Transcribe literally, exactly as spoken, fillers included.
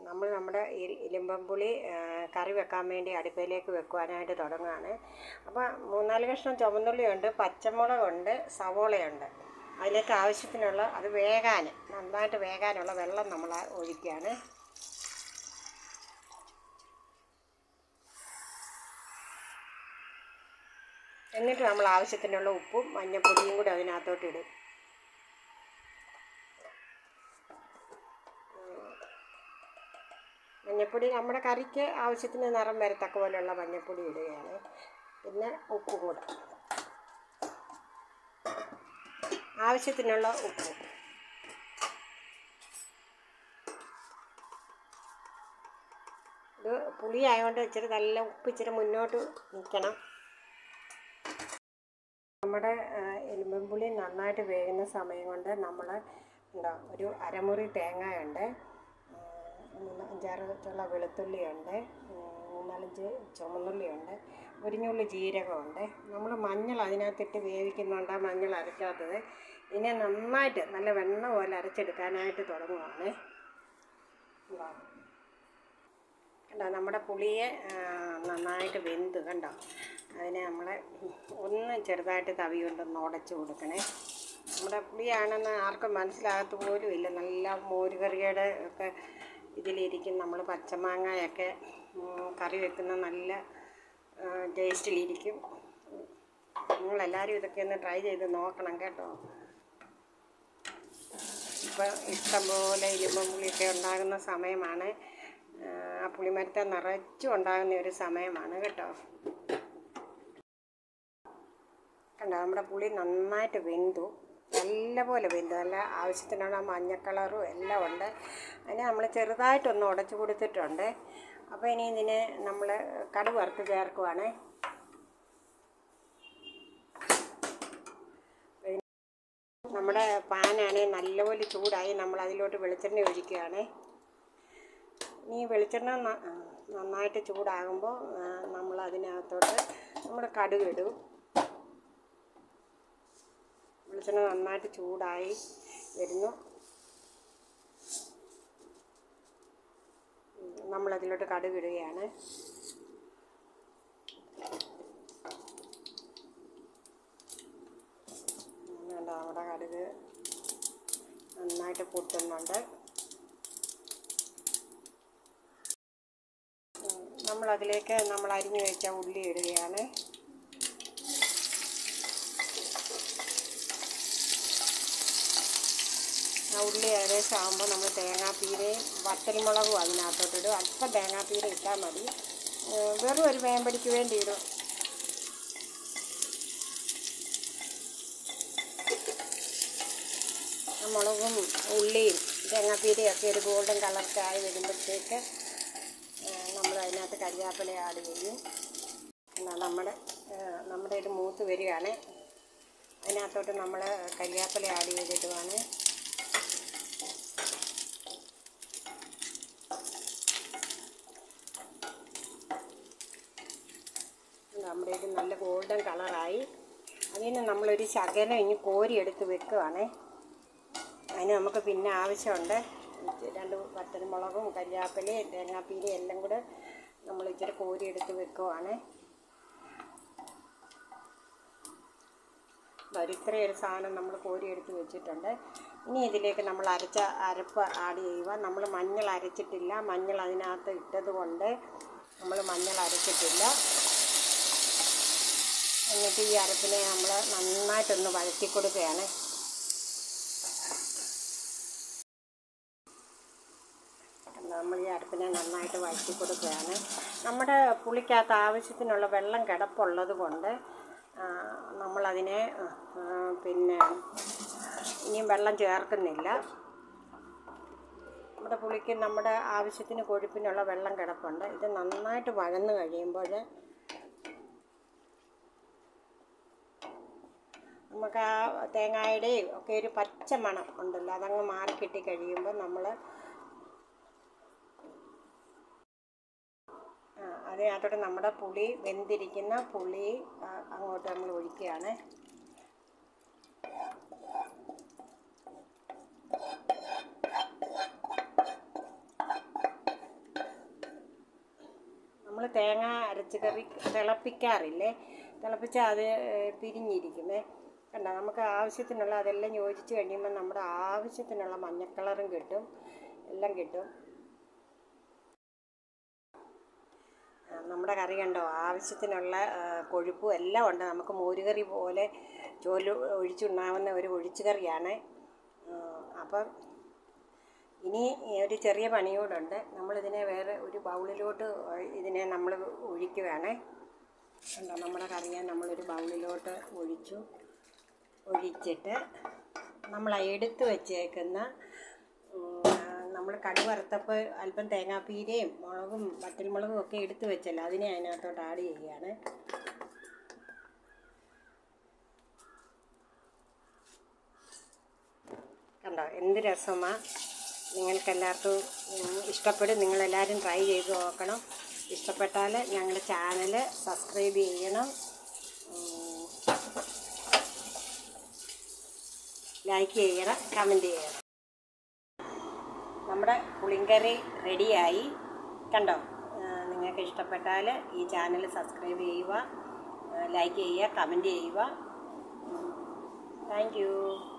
നമ്മൾ നമ്മുടെ ഇലിമ്പൻപുളി കറി വെക്കാൻ വേണ്ടി അടുപ്പയിലേക്ക് വെക്കുവാനായിട്ട് തുടങ്ങുകയാണ്. അപ്പോൾ മൂന്നാല് കഷ്ണം ചുവന്നുള്ളിയുണ്ട്, പച്ചമുളകുണ്ട്, സവോളയുണ്ട്. അതിലേക്ക് ആവശ്യത്തിനുള്ള അത് വേകാൻ നന്നായിട്ട് വേകാനുള്ള വെള്ളം നമ്മൾ ഒഴിക്കുകയാണ്. എന്നിട്ട് നമ്മൾ ആവശ്യത്തിനുള്ള ഉപ്പും മഞ്ഞൾപ്പൊടിയും കൂടി അതിനകത്തോട്ട് ഇടും. മഞ്ഞൾപ്പൊടി നമ്മുടെ കറിക്ക് ആവശ്യത്തിന് നിറം വരത്തക്ക പോലെയുള്ള മഞ്ഞൾപ്പൊടി ഇടുകയാണ്. പിന്നെ ഉപ്പ് കൂടെ ആവശ്യത്തിനുള്ള ഉപ്പ്. ഇത് പുളി ആയതുകൊണ്ട് ഇച്ചിരി നല്ല ഉപ്പ് ഇച്ചിരി മുന്നോട്ട് നിൽക്കണം. നമ്മുടെ എലുമ്പൻപുളി നന്നായിട്ട് വേകുന്ന സമയം കൊണ്ട് നമ്മൾ എന്താ ഒരു അരമുറി തേങ്ങയുണ്ട്, മൂന്ന് അഞ്ചാറ് ചുള്ള വെളുത്തുള്ളിയുണ്ട്, മൂന്നാലഞ്ച് ചുമന്നുള്ളിയുണ്ട്, ഒരു ഞുള്ളി ജീരകമുണ്ട്. നമ്മൾ മഞ്ഞൾ അതിനകത്തിട്ട് വേവിക്കുന്നുണ്ട്, മഞ്ഞൾ അരയ്ക്കാത്തത്. ഇതിനെ നന്നായിട്ട് നല്ല വെണ്ണ പോലെ അരച്ചെടുക്കാനായിട്ട് തുടങ്ങുവാണ്. കണ്ടോ നമ്മുടെ പുളിയെ നന്നായിട്ട് വെന്ത് കണ്ടോ. അതിനെ നമ്മൾ ഒന്ന് ചെറുതായിട്ട് തവി കൊണ്ടൊന്ന് ഉടച്ച് കൊടുക്കണേ. നമ്മുടെ പുളിയാണെന്ന് ആർക്കും മനസ്സിലാകത്ത പോലും ഇല്ല. നല്ല മോരുകറിയുടെ ഒക്കെ ഇതിലിരിക്കും. നമ്മൾ പച്ചമാങ്ങയൊക്കെ കറി വെക്കുന്ന നല്ല ടേസ്റ്റിലിരിക്കും. നിങ്ങളെല്ലാവരും ഇതൊക്കെ ഒന്ന് ട്രൈ ചെയ്ത് നോക്കണം കേട്ടോ. ഇപ്പം ഇഷ്ടംപോലെ ഇലിമ്പൻപുളിയൊക്കെ ഉണ്ടാകുന്ന സമയമാണ്. ആ പുളിമരത്തെ നിറച്ചും ഉണ്ടാകുന്ന ഒരു സമയമാണ് കേട്ടോ. കണ്ടോ നമ്മുടെ പുളി നന്നായിട്ട് വെന്തു, നല്ലപോലെ വെന്തു, നല്ല ആവശ്യത്തിനുള്ള മഞ്ഞ കളറും എല്ലാം ഉണ്ട്. അതിനെ നമ്മൾ ചെറുതായിട്ടൊന്ന് ഉടച്ചു കൊടുത്തിട്ടുണ്ട്. അപ്പോൾ ഇനി ഇതിനെ നമ്മൾ കടുക് വറുത്ത് ചേർക്കുവാണ്. നമ്മുടെ പാനാണ് നല്ലപോലെ ചൂടായി. നമ്മൾ അതിലോട്ട് വെളിച്ചെണ്ണ ഒഴിക്കുകയാണ്. ഈ വെളിച്ചെണ്ണ നന്നായിട്ട് ചൂടാകുമ്പോൾ നമ്മൾ അതിനകത്തോട്ട് നമ്മുടെ കടുക് ഇടും. വെളിച്ചെണ്ണ നന്നായിട്ട് ചൂടായി വരുന്നു. നമ്മളതിലോട്ട് കടുക് ഇടുകയാണ്. നമ്മുടെ കടുക് നന്നായിട്ട് പൊട്ടുന്നുണ്ട്. നമ്മളതിലേക്ക് നമ്മൾ അരിഞ്ഞു വെച്ച ഉള്ളി ഇടുകയാണ്. ആ ഉള്ളി ഏകദേശം ആകുമ്പോൾ നമ്മൾ തേങ്ങാപ്പീരയും വറ്റൽമുളകും അതിനകത്തോട്ടിടും. അല്പം തേങ്ങാപ്പീര ഇട്ടാൽ മതി, വെറും ഒരു വേമ്പടിക്ക് വേണ്ടി ഇടും. മുളകും ഉള്ളിയും തേങ്ങാപ്പീരയൊക്കെ ഒരു ഗോൾഡൻ കളറൊക്കെ ആയി വരുമ്പോഴത്തേക്ക് നമ്മൾ അതിനകത്ത് കരിവേപ്പില ആഡ് ചെയ്യും. നമ്മുടെ നമ്മുടെ ഇത് മൂത്ത് വരികയാണ്. അതിനകത്തോട്ട് നമ്മൾ കരിവേപ്പില ആഡ് ചെയ്തിട്ടുമാണ്. നമ്മുടെ ഇത് നല്ല ഗോൾഡൻ കളറായി. അതിന് നമ്മളൊരു ശകലം ഇനി കോരിയെടുത്ത് വെക്കുകയാണ്. അതിന് നമുക്ക് പിന്നെ ആവശ്യമുണ്ട് രണ്ട് വറ്റൽമുളകും കരിവേപ്പിലയും തേങ്ങാപ്പീരയും എല്ലാം കൂടെ നമ്മൾ ഇച്ചിരി കോരിയെടുത്ത് വെക്കുവാണ്. ഇത്രയൊരു സാധനം നമ്മൾ കോരിയെടുത്ത് വെച്ചിട്ടുണ്ട്. ഇനി ഇതിലേക്ക് നമ്മൾ അരച്ച അരപ്പ് ആഡ് ചെയ്യുക. നമ്മൾ മഞ്ഞൾ അരച്ചിട്ടില്ല. മഞ്ഞൾ അതിനകത്ത് ഇട്ടത് കൊണ്ട് നമ്മൾ മഞ്ഞൾ അരച്ചിട്ടില്ല. എന്നിട്ട് ഈ അരപ്പിനെ നമ്മൾ നന്നായിട്ടൊന്ന് വഴറ്റി കൊടുക്കുകയാണ്. നമ്മൾ ഈ അരപ്പിനെ നന്നായിട്ട് വഴറ്റി കൊടുക്കുകയാണ്. നമ്മുടെ പുളിക്കകത്ത് ആവശ്യത്തിനുള്ള വെള്ളം കിടപ്പുള്ളത് കൊണ്ട് നമ്മളതിനെ പിന്നെ ഇനിയും വെള്ളം ചേർക്കുന്നില്ല. നമ്മുടെ പുളിക്ക് നമ്മുടെ ആവശ്യത്തിന് കൊഴുപ്പിനുള്ള വെള്ളം കിടപ്പുണ്ട്. ഇത് നന്നായിട്ട് വഴന്ന് കഴിയുമ്പോൾ നമുക്ക് ആ തേങ്ങയുടെയും ഒക്കെ ഒരു പച്ച മണം ഉണ്ടല്ലോ, അതങ്ങ് മാറി കിട്ടി കഴിയുമ്പോൾ നമ്മൾ അതിനകത്തോട്ട് നമ്മുടെ പുളി വെന്തിരിക്കുന്ന പുളി അങ്ങോട്ട് നമ്മൾ ഒഴിക്കുകയാണ്. തേങ്ങ അരച്ച് കറി തിളപ്പിക്കാറില്ലേ, തിളപ്പിച്ചാൽ അത് പിരിഞ്ഞിരിക്കുമേ. കണ്ടോ, നമുക്ക് ആവശ്യത്തിനുള്ള അതെല്ലാം യോജിച്ച് കഴിയുമ്പോൾ നമ്മുടെ ആവശ്യത്തിനുള്ള മഞ്ഞക്കളറും കിട്ടും, എല്ലാം കിട്ടും. നമ്മുടെ കറി കണ്ടോ, ആവശ്യത്തിനുള്ള കൊഴുപ്പും എല്ലാം ഉണ്ട്. നമുക്ക് മോരുകറി പോലെ ചോല് ഒഴിച്ചുണ്ണാവുന്ന ഒരു ഒഴിച്ചു കറിയാണ്. അപ്പം ഇനി ഒരു ചെറിയ പണിയോടുണ്ട്. നമ്മളിതിനെ വേറെ ഒരു ബൗളിലോട്ട് ഇതിനെ നമ്മൾ ഒഴിക്കുകയാണ്. കണ്ടോ, നമ്മുടെ കറിയെ നമ്മളൊരു ബൗളിലോട്ട് ഒഴിച്ചു. ഒഴിച്ചിട്ട് നമ്മൾ എടുത്ത് വെച്ചേക്കുന്ന നമ്മൾ കടുക് വറുത്തപ്പോൾ അല്പം തേങ്ങാപ്പീരയും മുളകും വറ്റൽമുളകും ഒക്കെ എടുത്ത് വെച്ചല്ലോ, അതിനെ അതിനകത്തോട്ട് ആഡ് ചെയ്യുകയാണ്. കണ്ടോ, എന്ത് രസമാണ്. നിങ്ങൾക്കെല്ലാവർക്കും ഇഷ്ടപ്പെടും. നിങ്ങളെല്ലാവരും ട്രൈ ചെയ്ത് നോക്കണം. ഇഷ്ടപ്പെട്ടാൽ ഞങ്ങളുടെ ചാനൽ സബ്സ്ക്രൈബ് ചെയ്യണം, ലൈക്ക് ചെയ്യണം, കമൻറ്റ് ചെയ്യണം. നമ്മുടെ പുളിങ്കറി റെഡിയായി. കണ്ടോ, നിങ്ങൾക്ക് ഇഷ്ടപ്പെട്ടാൽ ഈ ചാനൽ സബ്സ്ക്രൈബ് ചെയ്യുക, ലൈക്ക് ചെയ്യുക, കമൻറ്റ് ചെയ്യുക. Thank U.